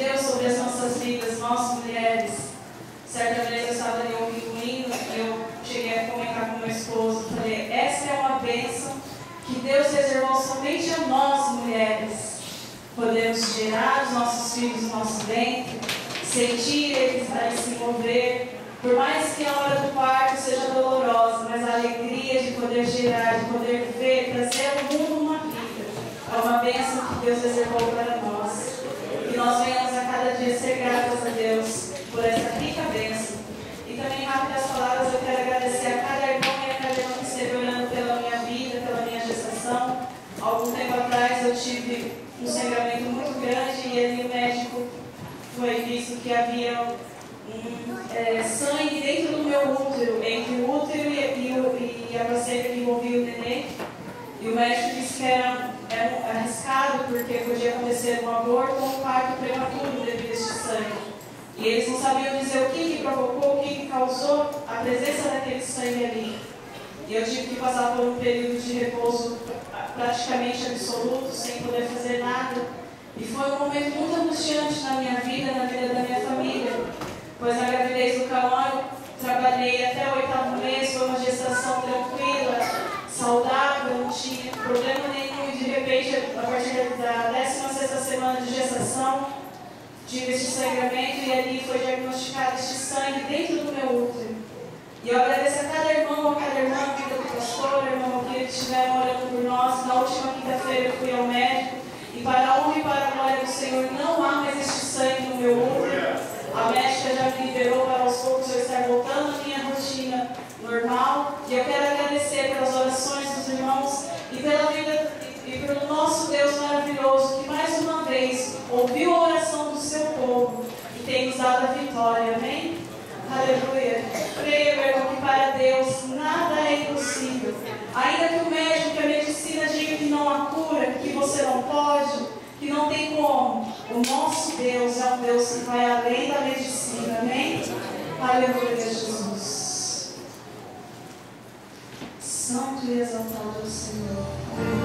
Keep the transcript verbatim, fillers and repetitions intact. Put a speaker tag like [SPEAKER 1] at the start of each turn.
[SPEAKER 1] Deus sobre as nossas vidas, nós mulheres. Certa vez eu estava ali ouvindo um hino e eu cheguei a comentar com meu esposo, falei, essa é uma bênção que Deus reservou somente a nós mulheres. Podemos gerar os nossos filhos no nosso ventre, sentir eles aí se mover, por mais que a hora do parto seja dolorosa, mas a alegria de poder gerar, de poder ver, trazer ao mundo uma vida, é uma bênção que Deus reservou para nós. Que nós venhamos a cada dia ser gratas a Deus por essa rica bênção. E também, rápidas palavras, eu quero agradecer a cada irmão e a cada irmã que esteve orando pela minha vida, pela minha gestação. Algum tempo atrás eu tive um sangramento muito grande e ali o médico foi visto que havia um, é, sangue dentro do meu útero, entre o útero e, e, e a placenta que envolvia o neném. E o médico disse que era, era arriscado porque podia acontecer um aborto ou um parto prematuro devido a este sangue. E eles não sabiam dizer o que, que provocou, o que, que causou a presença daquele sangue ali. E eu tive que passar por um período de repouso praticamente absoluto, sem poder fazer nada. E foi um momento muito angustiante na minha vida, na vida da minha família. Pois na gravidez do Cauã eu trabalhei até o oitavo mês, foi uma gestação tranquila, saudável, não tinha problema nenhum. E de repente, a partir da décima sexta semana de gestação, tive este sangramento e ali foi diagnosticado este sangue dentro do meu útero. E eu agradeço a cada irmão, a cada irmã, a vida do pastor, a irmã que estiveram orando por nós. Na última quinta-feira eu fui ao médico e para a honra e para a glória do Senhor não há mais este sangue no meu útero. A médica já me liberou para aos poucos eu estar voltando à minha rotina normal. E eu quero agradecer pelas orações dos irmãos e pela vida e pelo nosso Deus maravilhoso que mais uma vez ouviu a oração do seu povo e tem nos dado a vitória. Amém? Aleluia. Creia, meu irmão, que para Deus nada é impossível. Ainda que o médico, que a medicina diga que não há cura, que você não pode, que não tem como, o nosso Deus é um Deus que vai além da medicina. Amém? Aleluia, Jesus. Santo e exaltado é o Senhor.